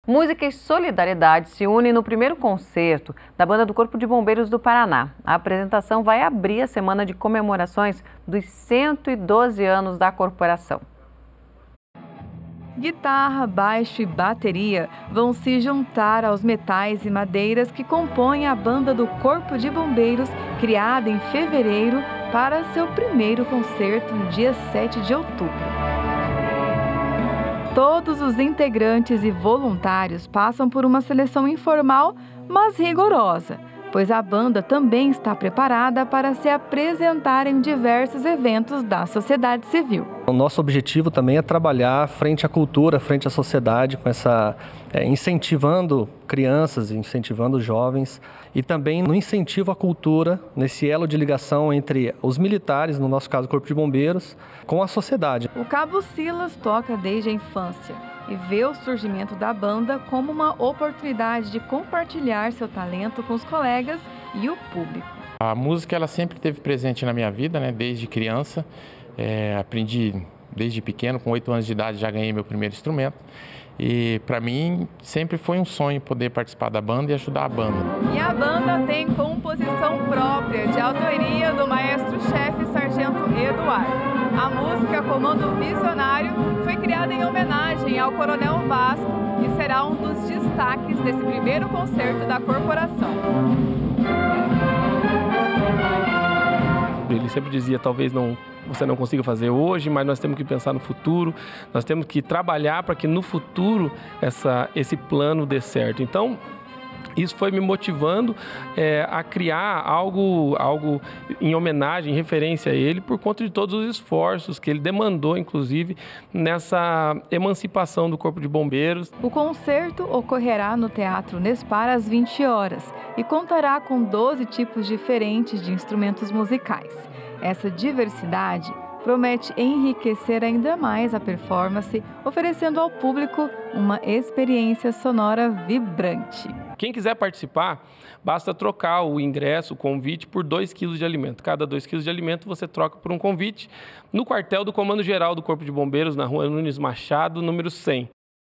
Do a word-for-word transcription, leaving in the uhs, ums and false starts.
Música e solidariedade se unem no primeiro concerto da Banda do Corpo de Bombeiros do Paraná. A apresentação vai abrir a semana de comemorações dos cento e doze anos da corporação. Guitarra, baixo e bateria vão se juntar aos metais e madeiras que compõem a Banda do Corpo de Bombeiros, criada em fevereiro para seu primeiro concerto no dia sete de outubro. Todos os integrantes e voluntários passam por uma seleção informal, mas rigorosa, pois a banda também está preparada para se apresentar em diversos eventos da sociedade civil. O nosso objetivo também é trabalhar frente à cultura, frente à sociedade, com essa, é, incentivando crianças, incentivando jovens e também no incentivo à cultura, nesse elo de ligação entre os militares, no nosso caso o Corpo de Bombeiros, com a sociedade. O Cabo Silas toca desde a infância e vê o surgimento da banda como uma oportunidade de compartilhar seu talento com os colegas e o público. A música ela sempre esteve presente na minha vida, né? Desde criança. É, aprendi desde pequeno, com oito anos de idade já ganhei meu primeiro instrumento. E para mim sempre foi um sonho poder participar da banda e ajudar a banda. E a banda tem composição própria, de autoria do maestro-chefe Sargento Eduardo. A música Comando Visionário foi criada em homenagem ao Coronel Vasco e será um dos destaques desse primeiro concerto da corporação. Ele sempre dizia, talvez não, você não consiga fazer hoje, mas nós temos que pensar no futuro, nós temos que trabalhar para que no futuro essa, esse plano dê certo. Então, isso foi me motivando é, a criar algo, algo em homenagem, em referência a ele, por conta de todos os esforços que ele demandou, inclusive, nessa emancipação do Corpo de Bombeiros. O concerto ocorrerá no Teatro Nespar às vinte horas e contará com doze tipos diferentes de instrumentos musicais. Essa diversidade promete enriquecer ainda mais a performance, oferecendo ao público uma experiência sonora vibrante. Quem quiser participar, basta trocar o ingresso, o convite, por dois quilos de alimento. Cada dois quilos de alimento você troca por um convite no quartel do Comando Geral do Corpo de Bombeiros, na Rua Nunes Machado, número cem.